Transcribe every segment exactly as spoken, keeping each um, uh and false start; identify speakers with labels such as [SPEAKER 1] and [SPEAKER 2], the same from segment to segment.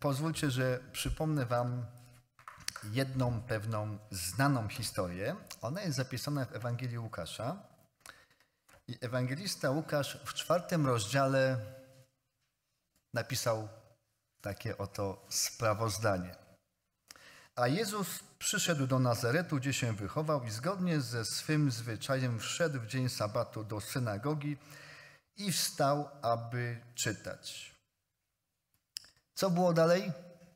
[SPEAKER 1] pozwólcie, że przypomnę wam jedną pewną znaną historię. Ona jest zapisana w Ewangelii Łukasza. I ewangelista Łukasz w czwartym rozdziale napisał takie oto sprawozdanie. A Jezus przyszedł do Nazaretu, gdzie się wychował i zgodnie ze swym zwyczajem wszedł w dzień sabatu do synagogi i wstał, aby czytać. Co było dalej?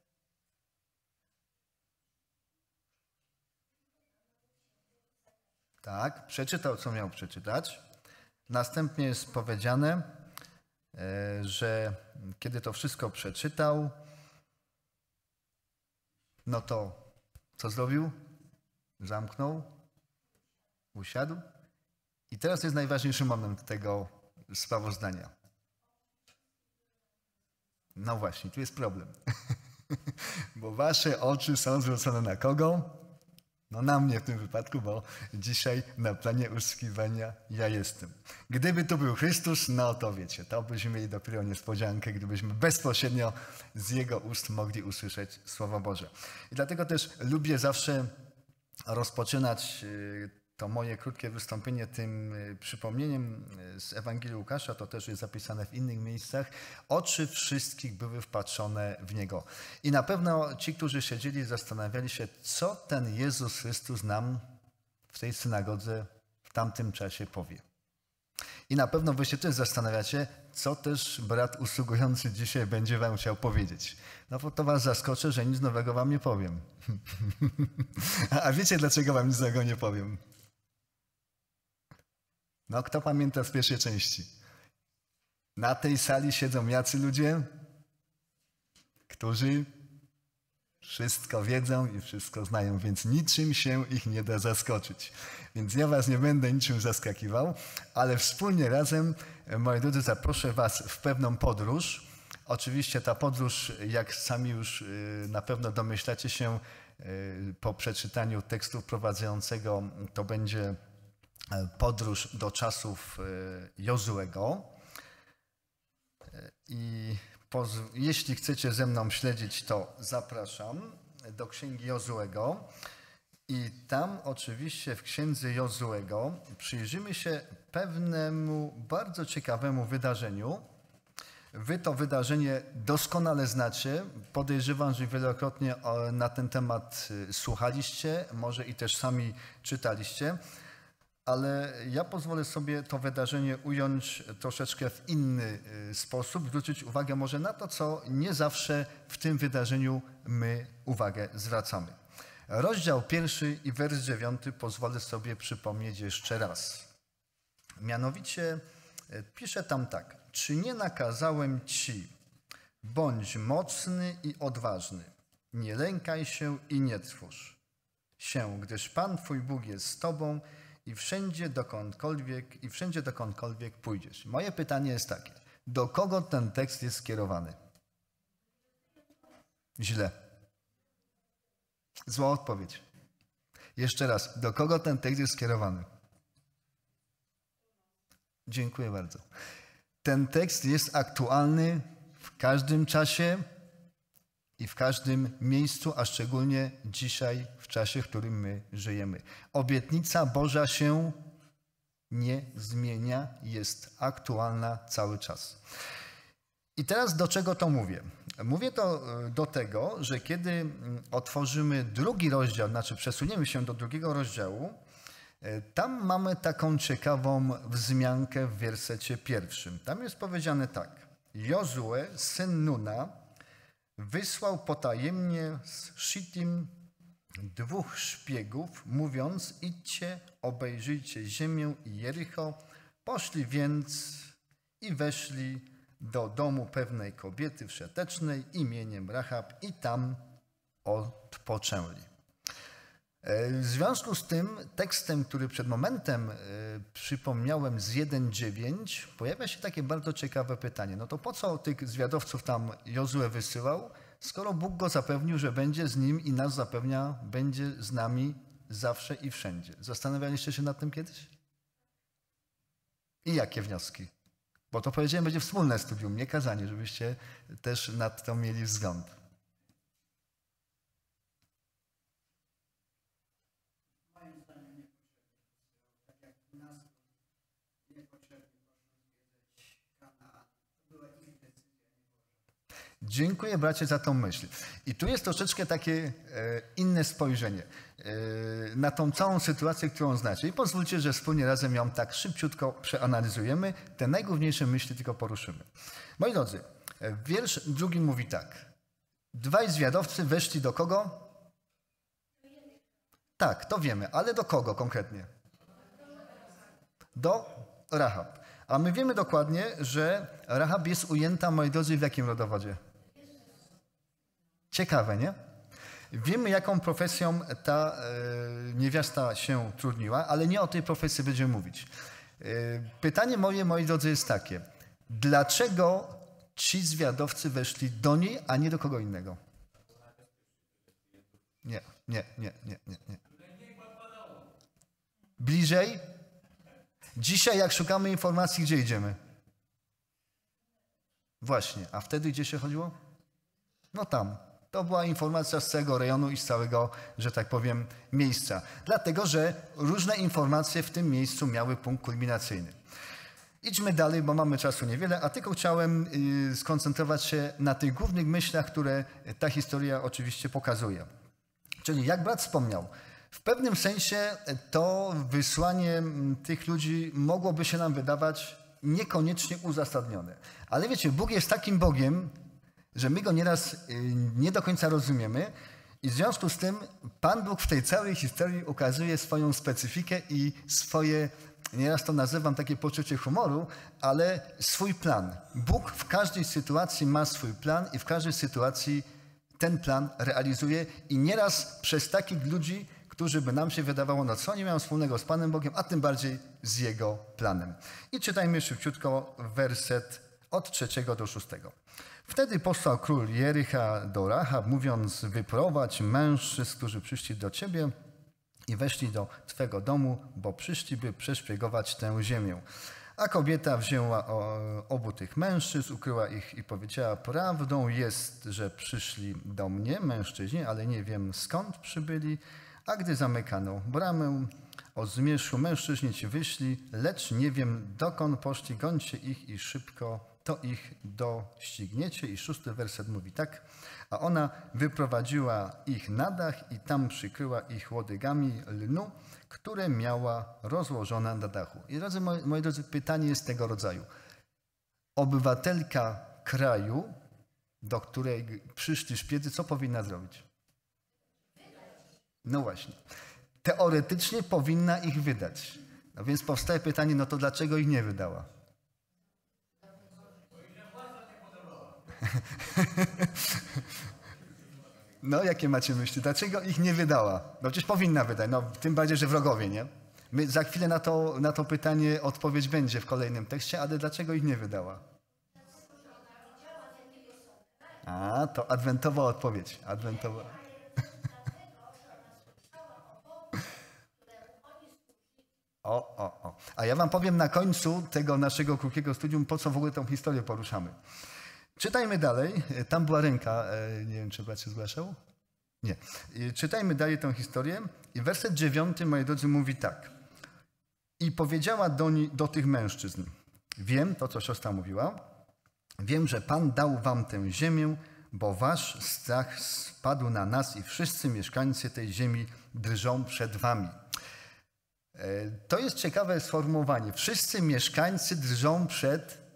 [SPEAKER 1] Tak, przeczytał, co miał przeczytać. Następnie jest powiedziane, że kiedy to wszystko przeczytał, no to co zrobił? Zamknął, usiadł. I teraz jest najważniejszy moment tego sprawozdania. No właśnie, tu jest problem. Bo wasze oczy są zwrócone na kogo? No na mnie w tym wypadku, bo dzisiaj na planie usługiwania ja jestem. Gdyby tu był Chrystus, no to wiecie, to byśmy mieli dopiero niespodziankę, gdybyśmy bezpośrednio z Jego ust mogli usłyszeć Słowo Boże. I dlatego też lubię zawsze rozpoczynać to moje krótkie wystąpienie tym przypomnieniem z Ewangelii Łukasza, to też jest zapisane w innych miejscach. Oczy wszystkich były wpatrzone w Niego. I na pewno ci, którzy siedzieli, zastanawiali się, co ten Jezus Chrystus nam w tej synagodze w tamtym czasie powie. I na pewno wy się też zastanawiacie, co też brat usługujący dzisiaj będzie wam chciał powiedzieć. No bo to was zaskoczę, że nic nowego wam nie powiem. A wiecie, dlaczego wam nic nowego nie powiem? No, kto pamięta z pierwszej części? Na tej sali siedzą jacy ludzie, którzy wszystko wiedzą i wszystko znają, więc niczym się ich nie da zaskoczyć. Więc ja was nie będę niczym zaskakiwał, ale wspólnie razem, moi drodzy, zaproszę was w pewną podróż. Oczywiście ta podróż, jak sami już na pewno domyślacie się po przeczytaniu tekstu wprowadzającego, to będzie podróż do czasów Jozuego. I jeśli chcecie ze mną śledzić, to zapraszam do Księgi Jozuego. I tam oczywiście w Księdze Jozuego przyjrzymy się pewnemu bardzo ciekawemu wydarzeniu. Wy to wydarzenie doskonale znacie. Podejrzewam, że wielokrotnie na ten temat słuchaliście, może i też sami czytaliście. Ale ja pozwolę sobie to wydarzenie ująć troszeczkę w inny sposób, zwrócić uwagę może na to, co nie zawsze w tym wydarzeniu my uwagę zwracamy. Rozdział pierwszy i wers dziewiąty pozwolę sobie przypomnieć jeszcze raz. Mianowicie pisze tam tak. Czy nie nakazałem ci, bądź mocny i odważny, nie lękaj się i nie trwóż się, gdyż Pan Twój Bóg jest z tobą, i wszędzie dokądkolwiek, i wszędzie dokądkolwiek pójdziesz. Moje pytanie jest takie. Do kogo ten tekst jest skierowany? Źle. Zła odpowiedź. Jeszcze raz. Do kogo ten tekst jest skierowany? Dziękuję bardzo. Ten tekst jest aktualny w każdym czasie i w każdym miejscu, a szczególnie dzisiaj, w czasie, w którym my żyjemy. Obietnica Boża się nie zmienia, jest aktualna cały czas. I teraz do czego to mówię? Mówię to do tego, że kiedy otworzymy drugi rozdział, znaczy przesuniemy się do drugiego rozdziału, tam mamy taką ciekawą wzmiankę w wersecie pierwszym. Tam jest powiedziane tak. Jozue, syn Nuna, wysłał potajemnie z Shittim dwóch szpiegów, mówiąc, idźcie, obejrzyjcie ziemię i Jericho. Poszli więc i weszli do domu pewnej kobiety wszetecznej imieniem Rahab i tam odpoczęli. W związku z tym tekstem, który przed momentem przypomniałem z jeden dziewięć, pojawia się takie bardzo ciekawe pytanie. No to po co tych zwiadowców tam Jozue wysyłał, skoro Bóg go zapewnił, że będzie z nim i nas zapewnia, będzie z nami zawsze i wszędzie. Zastanawialiście się nad tym kiedyś? I jakie wnioski? Bo to powiedziałem, będzie wspólne studium, nie kazanie, żebyście też nad to mieli wzgląd. Dziękuję, bracie, za tą myśl. I tu jest troszeczkę takie e, inne spojrzenie e, na tą całą sytuację, którą znacie. I pozwólcie, że wspólnie razem ją tak szybciutko przeanalizujemy. Te najgłówniejsze myśli tylko poruszymy. Moi drodzy, wiersz drugi mówi tak. Dwaj zwiadowcy weszli do kogo? Tak, to wiemy, ale do kogo konkretnie? Do Rahab. A my wiemy dokładnie, że Rahab jest ujęta, moi drodzy, w jakim rodowodzie? Ciekawe, nie? Wiemy, jaką profesją ta e, niewiasta się trudniła, ale nie o tej profesji będziemy mówić. E, pytanie moje, moi drodzy, jest takie. Dlaczego ci zwiadowcy weszli do niej, a nie do kogo innego? Nie, nie, nie, nie, nie. nie. Bliżej? Dzisiaj, jak szukamy informacji, gdzie idziemy? Właśnie. A wtedy gdzie się chodziło? No tam. To była informacja z całego rejonu i z całego, że tak powiem, miejsca. Dlatego, że różne informacje w tym miejscu miały punkt kulminacyjny. Idźmy dalej, bo mamy czasu niewiele, a tylko chciałem y, skoncentrować się na tych głównych myślach, które ta historia oczywiście pokazuje. Czyli jak brat wspomniał, w pewnym sensie to wysłanie tych ludzi mogłoby się nam wydawać niekoniecznie uzasadnione. Ale wiecie, Bóg jest takim Bogiem, że my Go nieraz nie do końca rozumiemy i w związku z tym Pan Bóg w tej całej historii ukazuje swoją specyfikę i swoje, nieraz to nazywam takie poczucie humoru, ale swój plan. Bóg w każdej sytuacji ma swój plan i w każdej sytuacji ten plan realizuje i nieraz przez takich ludzi, którzy by nam się wydawało, no co oni mają wspólnego z Panem Bogiem, a tym bardziej z Jego planem. I czytajmy szybciutko werset od trzeciego do szóstego. Wtedy posłał król Jericha do Rahab, mówiąc, wyprowadź mężczyzn, którzy przyszli do ciebie i weszli do twego domu, bo przyszli, by przeszpiegować tę ziemię. A kobieta wzięła obu tych mężczyzn, ukryła ich i powiedziała, prawdą jest, że przyszli do mnie mężczyźni, ale nie wiem skąd przybyli. A gdy zamykano bramę, o zmierzchu mężczyźni ci wyszli, lecz nie wiem dokąd poszli, gońcie ich i szybko to ich dościgniecie. I szósty werset mówi tak. A ona wyprowadziła ich na dach i tam przykryła ich łodygami lnu, które miała rozłożone na dachu. I drodzy, moi, moi drodzy, pytanie jest tego rodzaju. Obywatelka kraju, do której przyszli szpiedzy, co powinna zrobić? No właśnie. Teoretycznie powinna ich wydać. No więc powstaje pytanie, no to dlaczego ich nie wydała? No, jakie macie myśli? Dlaczego ich nie wydała? No przecież powinna wydać, no tym bardziej, że wrogowie, nie? My za chwilę na to, na to pytanie odpowiedź będzie w kolejnym tekście, ale dlaczego ich nie wydała? A, to adwentowa odpowiedź. Adwentowa. O, o, o. A ja wam powiem na końcu tego naszego krótkiego studium, po co w ogóle tą historię poruszamy. Czytajmy dalej. Tam była ręka. Nie wiem, czy brat się zgłaszał? Nie. Czytajmy dalej tę historię. I werset dziewiąty, moi drodzy, mówi tak. I powiedziała do, ni- do tych mężczyzn. Wiem, to co siostra mówiła, wiem, że Pan dał wam tę ziemię, bo wasz strach spadł na nas i wszyscy mieszkańcy tej ziemi drżą przed wami. To jest ciekawe sformułowanie. Wszyscy mieszkańcy drżą przed...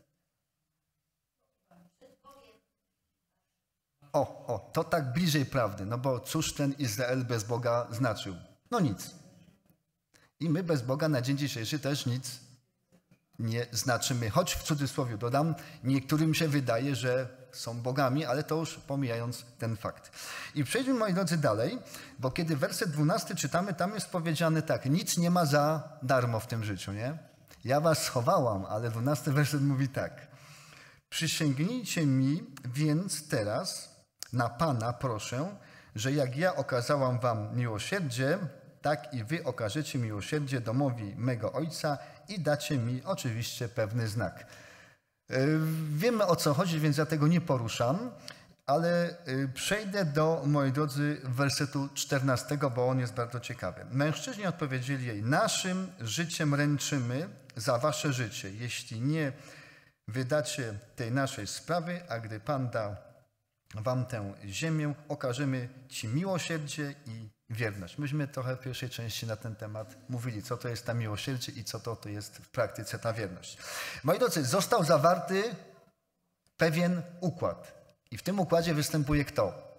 [SPEAKER 1] O, o, to tak bliżej prawdy, no bo cóż ten Izrael bez Boga znaczył? No nic. I my bez Boga na dzień dzisiejszy też nic nie znaczymy. Choć w cudzysłowie dodam, niektórym się wydaje, że są bogami, ale to już pomijając ten fakt. I przejdźmy, moi drodzy, dalej, bo kiedy werset dwunasty czytamy, tam jest powiedziane tak, nic nie ma za darmo w tym życiu, nie? Ja was schowałam, ale dwunasty werset mówi tak. Przysięgnijcie mi więc teraz na Pana, proszę, że jak ja okazałam wam miłosierdzie, tak i wy okażecie miłosierdzie domowi mego ojca i dacie mi oczywiście pewny znak. Wiemy, o co chodzi, więc ja tego nie poruszam, ale przejdę do, moi drodzy, wersetu czternastego, bo on jest bardzo ciekawy. Mężczyźni odpowiedzieli jej, naszym życiem ręczymy za wasze życie, jeśli nie wydacie tej naszej sprawy, a gdy Pan da wam tę ziemię, okażemy ci miłosierdzie i wierność. Myśmy trochę w pierwszej części na ten temat mówili, co to jest ta miłosierdzie i co to, to jest w praktyce ta wierność. Moi drodzy, został zawarty pewien układ. I w tym układzie występuje kto?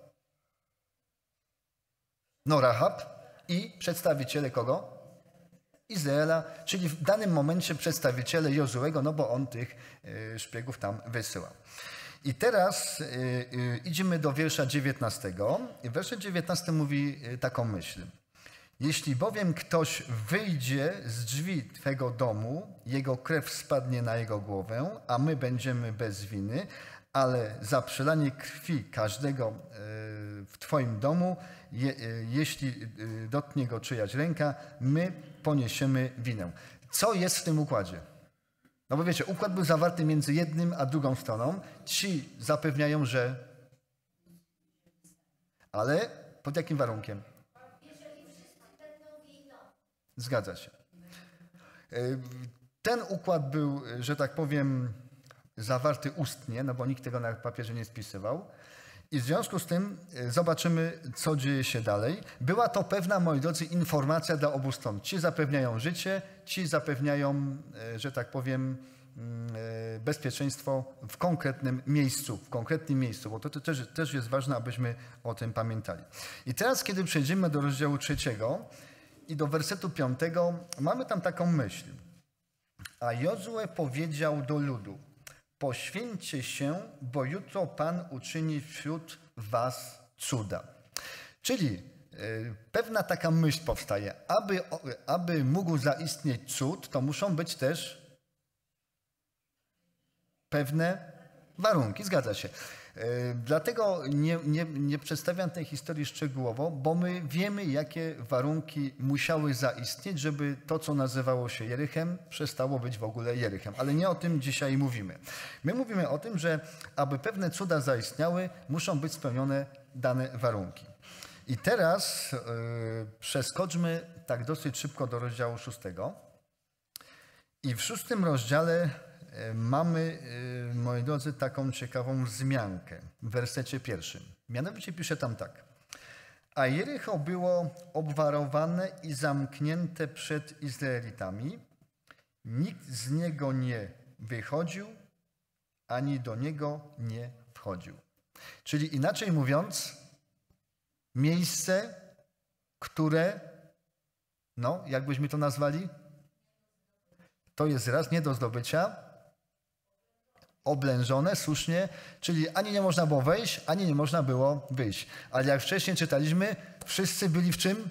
[SPEAKER 1] No Rahab i przedstawiciele kogo? Izraela, czyli w danym momencie przedstawiciele Jozuego, no bo on tych szpiegów tam wysyłał. I teraz y, y, idziemy do wiersza dziewiętnastego. I werset dziewiętnasty mówi taką myśl. Jeśli bowiem ktoś wyjdzie z drzwi twego domu, jego krew spadnie na jego głowę, a my będziemy bez winy, ale za przelanie krwi każdego y, w twoim domu, je, y, jeśli y, dotknie go czyjaś ręka, my poniesiemy winę. Co jest w tym układzie? No bo wiecie, układ był zawarty między jednym a drugą stroną. Ci zapewniają, że... Ale pod jakim warunkiem? Zgadza się. Ten układ był, że tak powiem, zawarty ustnie, no bo nikt tego na papierze nie spisywał. I w związku z tym zobaczymy, co dzieje się dalej. Była to pewna, moi drodzy, informacja dla obu stron. Ci zapewniają życie, ci zapewniają, że tak powiem, bezpieczeństwo w konkretnym miejscu, w konkretnym miejscu, bo to też, też jest ważne, abyśmy o tym pamiętali. I teraz, kiedy przejdziemy do rozdziału trzeciego i do wersetu piątego, mamy tam taką myśl. A Jozue powiedział do ludu: poświęćcie się, bo jutro Pan uczyni wśród was cuda. Czyli y, pewna taka myśl powstaje. Aby, aby mógł zaistnieć cud, to muszą być też pewne warunki. Zgadza się. Y, dlatego nie, nie, nie przedstawiam tej historii szczegółowo, bo my wiemy, jakie warunki musiały zaistnieć, żeby to, co nazywało się Jerychem, przestało być w ogóle Jerychem. Ale nie o tym dzisiaj mówimy. My mówimy o tym, że aby pewne cuda zaistniały, muszą być spełnione dane warunki. I teraz yy, przeskoczmy tak dosyć szybko do rozdziału szóstego. I w szóstym rozdziale mamy, moi drodzy, taką ciekawą wzmiankę w wersecie pierwszym. Mianowicie pisze tam tak. A Jericho było obwarowane i zamknięte przed Izraelitami. Nikt z niego nie wychodził, ani do niego nie wchodził. Czyli inaczej mówiąc, miejsce, które, no, jakbyśmy to nazwali, to jest raz nie do zdobycia, oblężone, słusznie, czyli ani nie można było wejść, ani nie można było wyjść. Ale jak wcześniej czytaliśmy, wszyscy byli w czym?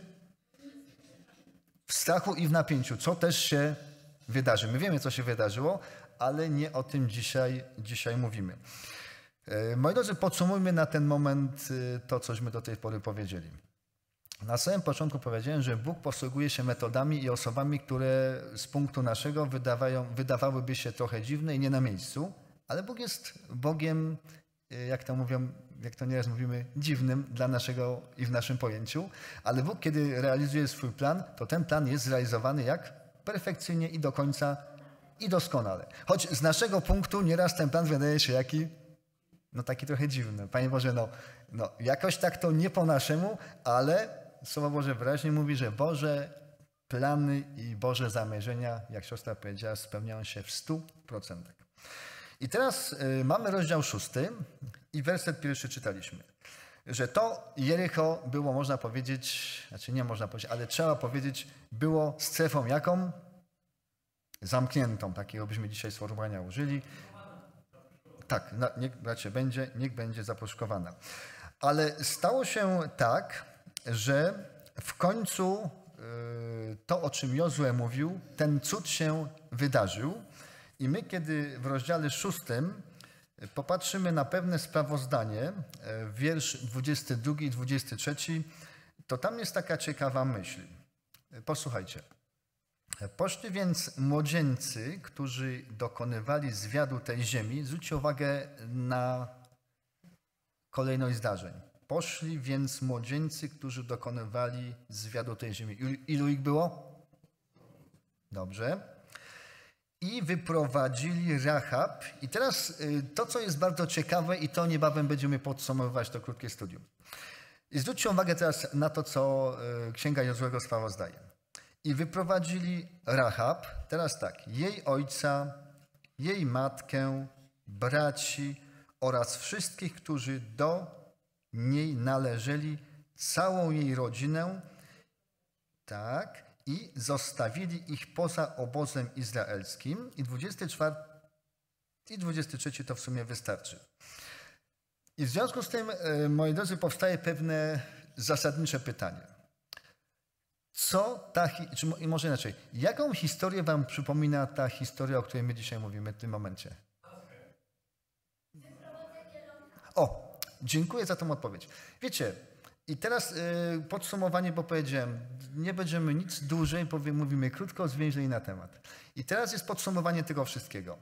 [SPEAKER 1] W strachu i w napięciu, co też się wydarzy. My wiemy, co się wydarzyło, ale nie o tym dzisiaj, dzisiaj mówimy. Moi drodzy, podsumujmy na ten moment to, cośmy do tej pory powiedzieli. Na samym początku powiedziałem, że Bóg posługuje się metodami i osobami, które z punktu naszego wydawają, wydawałyby się trochę dziwne i nie na miejscu, ale Bóg jest Bogiem, jak to mówią, jak to nieraz mówimy, dziwnym dla naszego i w naszym pojęciu, ale Bóg, kiedy realizuje swój plan, to ten plan jest zrealizowany jak? Perfekcyjnie i do końca i doskonale. Choć z naszego punktu nieraz ten plan wydaje się jaki? No taki trochę dziwny. Panie Boże, no, no jakoś tak to nie po naszemu, ale Słowo Boże wyraźnie mówi, że Boże plany i Boże zamierzenia, jak siostra powiedziała, spełniają się w stu procentach. I teraz y, mamy rozdział szósty i werset pierwszy czytaliśmy, że to Jericho było, można powiedzieć, znaczy nie można powiedzieć, ale trzeba powiedzieć, było strefą jaką? Zamkniętą, takiego byśmy dzisiaj sformułowania użyli. Tak, na, niech bracie będzie, niech będzie zaproszkowana. Ale stało się tak, że w końcu y, to, o czym Jozue mówił, ten cud się wydarzył. I my, kiedy w rozdziale szóstym popatrzymy na pewne sprawozdanie, wiersz dwudziesty drugi i dwudziesty trzeci, to tam jest taka ciekawa myśl. Posłuchajcie. Poszli więc młodzieńcy, którzy dokonywali zwiadu tej ziemi. Zwróćcie uwagę na kolejność zdarzeń. Poszli więc młodzieńcy, którzy dokonywali zwiadu tej ziemi. Ilu ich było? Dobrze. i wyprowadzili Rahab. I teraz to, co jest bardzo ciekawe i to niebawem będziemy podsumowywać to krótkie studium. I zwróćcie uwagę teraz na to, co Księga Jozłego sprawozdaje. I wyprowadzili Rahab, teraz tak, jej ojca, jej matkę, braci oraz wszystkich, którzy do niej należeli, całą jej rodzinę, tak, i zostawili ich poza obozem izraelskim. I dwudziesty czwarty i dwudziesty trzeci to w sumie wystarczy. I w związku z tym, moi drodzy, powstaje pewne zasadnicze pytanie. Co ta, czy może inaczej, jaką historię wam przypomina ta historia, o której my dzisiaj mówimy w tym momencie? O, dziękuję za tą odpowiedź. Wiecie, i teraz y, podsumowanie, bo powiedziałem, nie będziemy nic dłużej, powiem, mówimy krótko, zwięźlej na temat. I teraz jest podsumowanie tego wszystkiego.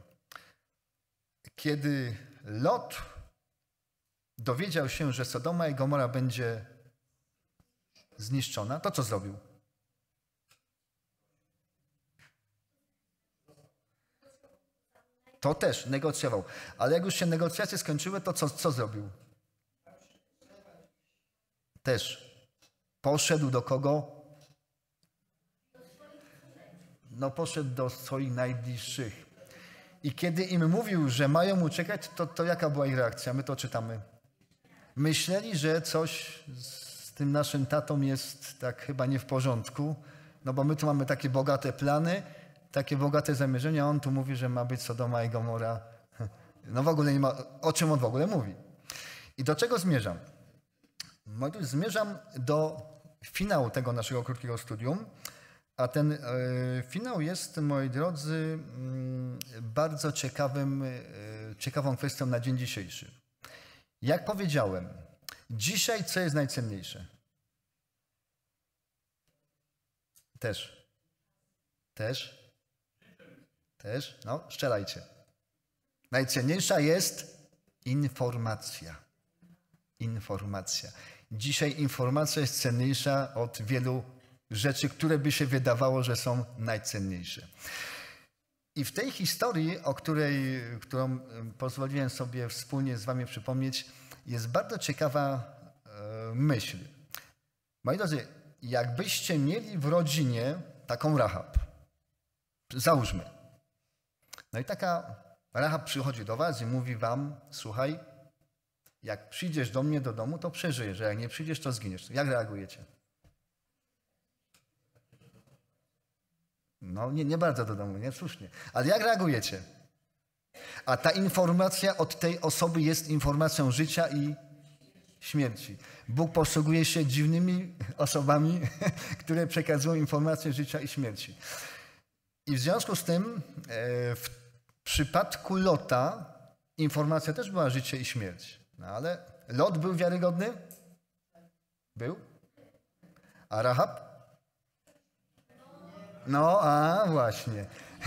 [SPEAKER 1] Kiedy Lot dowiedział się, że Sodoma i Gomora będzie zniszczona, to co zrobił? To też negocjował. Ale jak już się negocjacje skończyły, to co, co zrobił? Też poszedł do kogo? No poszedł do swoich najbliższych. I kiedy im mówił, że mają uciekać, to, to jaka była ich reakcja? My to czytamy. Myśleli, że coś z tym naszym tatą jest tak chyba nie w porządku, no bo my tu mamy takie bogate plany, takie bogate zamierzenia, a on tu mówi, że ma być Sodoma i Gomora. No w ogóle nie ma, o czym on w ogóle mówi. I do czego zmierzam? Zmierzam do finału tego naszego krótkiego studium, a ten e, finał jest, moi drodzy, m, bardzo ciekawym, e, ciekawą kwestią na dzień dzisiejszy. Jak powiedziałem, dzisiaj co jest najcenniejsze? Też. Też. Też. No, strzelajcie. Najcenniejsza jest informacja. Informacja. Dzisiaj informacja jest cenniejsza od wielu rzeczy, które by się wydawało, że są najcenniejsze. I w tej historii, o której, którą pozwoliłem sobie wspólnie z wami przypomnieć, jest bardzo ciekawa e, myśl. Moi drodzy, jakbyście mieli w rodzinie taką Rahab, załóżmy. No i taka Rahab przychodzi do was i mówi wam, słuchaj, jak przyjdziesz do mnie do domu, to przeżyjesz, a jak nie przyjdziesz, to zginiesz. Jak reagujecie? No nie, nie bardzo do domu, nie? Słusznie. Ale jak reagujecie? A ta informacja od tej osoby jest informacją życia i śmierci. Bóg posługuje się dziwnymi osobami, które przekazują informacje życia i śmierci. I w związku z tym w przypadku Lota informacja też była życie i śmierć. No ale Lot był wiarygodny? Był? A Rahab? No, a właśnie.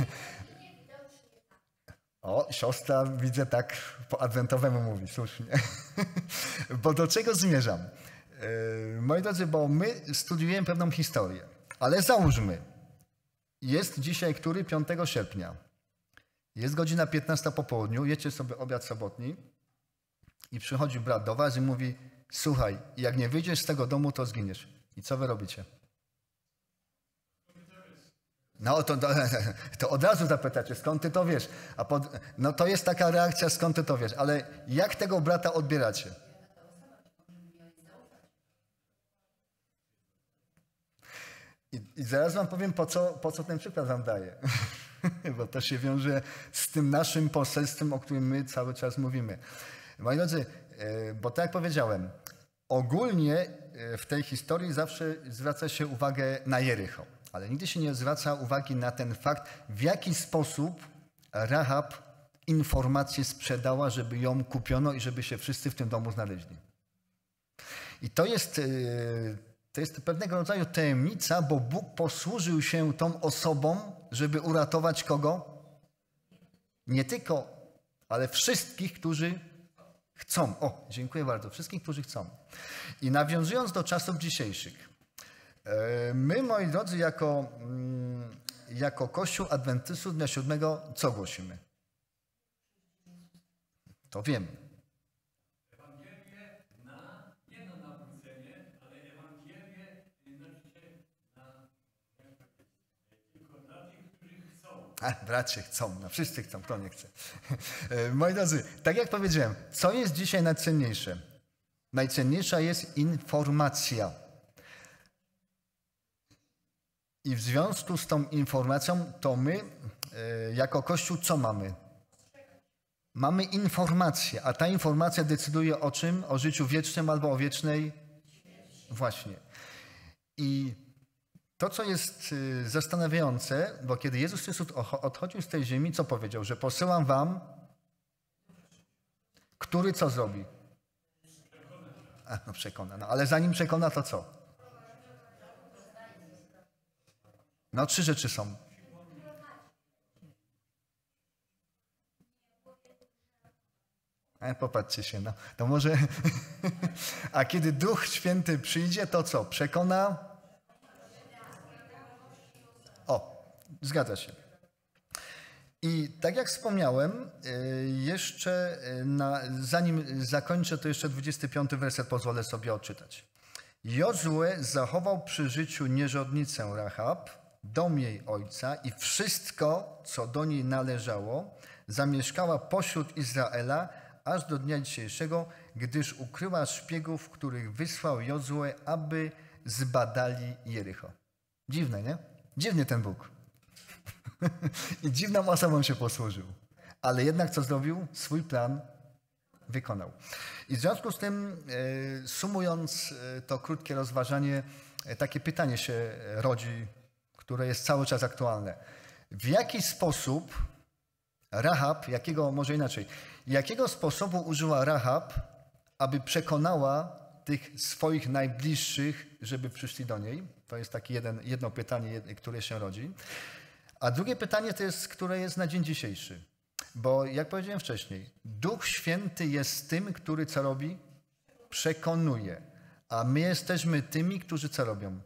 [SPEAKER 1] O, siostra, widzę, tak po adwentowemu mówi, słusznie. Bo do czego zmierzam? Yy, moi drodzy, bo my studiujemy pewną historię, ale załóżmy, jest dzisiaj który? piątego sierpnia. Jest godzina piętnasta po południu, jecie sobie obiad sobotni i przychodzi brat do was i mówi, słuchaj, jak nie wyjdziesz z tego domu, to zginiesz. I co wy robicie? No to, to, to od razu zapytacie, skąd ty to wiesz? A pod, no to jest taka reakcja, skąd ty to wiesz. Ale jak tego brata odbieracie? I, i zaraz wam powiem, po co, po co ten przykład wam daję. Bo to się wiąże z tym naszym poselstwem, o którym my cały czas mówimy. Moi drodzy, bo tak jak powiedziałem, ogólnie w tej historii zawsze zwraca się uwagę na Jericho. Ale nigdy się nie zwraca uwagi na ten fakt, w jaki sposób Rahab informację sprzedała, żeby ją kupiono i żeby się wszyscy w tym domu znaleźli. I to jest, to jest pewnego rodzaju tajemnica, bo Bóg posłużył się tą osobą, żeby uratować kogo? Nie tylko, ale wszystkich, którzy chcą. O, dziękuję bardzo. Wszystkich, którzy chcą. I nawiązując do czasów dzisiejszych, my, moi drodzy, jako, jako Kościół Adwentystów Dnia Siódmego co głosimy? To wiemy.
[SPEAKER 2] Ewangelię na, nie na nawrócenie, ale Ewangelię na, tylko dla tych, którzy chcą.
[SPEAKER 1] A, bracie chcą, no wszyscy chcą, kto nie chce. Moi drodzy, tak jak powiedziałem, co jest dzisiaj najcenniejsze? Najcenniejsza jest informacja. I w związku z tą informacją, to my e, jako Kościół co mamy? Mamy informację, a ta informacja decyduje o czym? O życiu wiecznym albo o wiecznej? Właśnie. I to, co jest y, zastanawiające, bo kiedy Jezus Chrystus odchodził z tej ziemi, co powiedział? Że posyłam wam, który co zrobi? A, no przekona. No, ale zanim przekona, to co? No trzy rzeczy są. A, popatrzcie się, no. To może... A kiedy Duch Święty przyjdzie, to co? Przekona? O, zgadza się. I tak jak wspomniałem, jeszcze na, zanim zakończę, to jeszcze dwudziesty piąty werset pozwolę sobie odczytać. Jozue zachował przy życiu nierządnicę Rahab, dom jej ojca i wszystko, co do niej należało, zamieszkała pośród Izraela aż do dnia dzisiejszego, gdyż ukryła szpiegów, których wysłał Jozue, aby zbadali Jericho. Dziwne, nie? Dziwny ten Bóg. I dziwną osobą się posłużył. Ale jednak co zrobił? Swój plan wykonał. I w związku z tym, sumując to krótkie rozważanie, takie pytanie się rodzi, które jest cały czas aktualne. W jaki sposób Rahab, jakiego, może inaczej, jakiego sposobu użyła Rahab, aby przekonała tych swoich najbliższych, żeby przyszli do niej? To jest takie jeden, jedno pytanie, które się rodzi. A drugie pytanie to jest, które jest na dzień dzisiejszy. Bo jak powiedziałem wcześniej, Duch Święty jest tym, który co robi? Przekonuje. A my jesteśmy tymi, którzy co robią?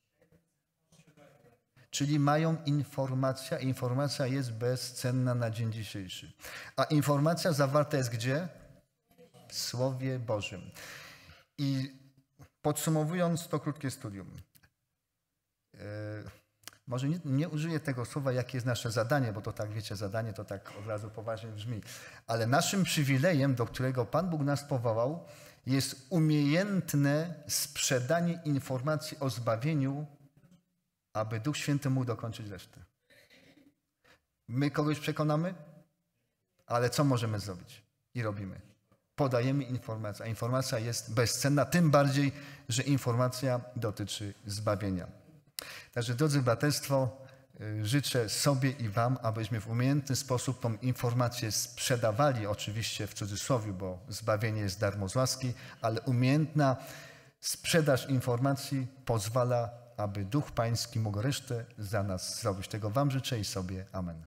[SPEAKER 1] Czyli mają informację. Informacja jest bezcenna na dzień dzisiejszy. A informacja zawarta jest gdzie? W Słowie Bożym. I podsumowując to krótkie studium. Yy, może nie, nie użyję tego słowa, jakie jest nasze zadanie, bo to tak, wiecie, zadanie to tak od razu poważnie brzmi. Ale naszym przywilejem, do którego Pan Bóg nas powołał, jest umiejętne sprzedanie informacji o zbawieniu, aby Duch Święty mógł dokończyć resztę. My kogoś przekonamy, ale co możemy zrobić? I robimy. Podajemy informację, a informacja jest bezcenna, tym bardziej, że informacja dotyczy zbawienia. Także, drodzy braterstwo, życzę sobie i wam, abyśmy w umiejętny sposób tą informację sprzedawali, oczywiście w cudzysłowie, bo zbawienie jest darmo z łaski, ale umiejętna sprzedaż informacji pozwala, aby Duch Pański mógł resztę za nas zrobić. Tego wam życzę i sobie. Amen.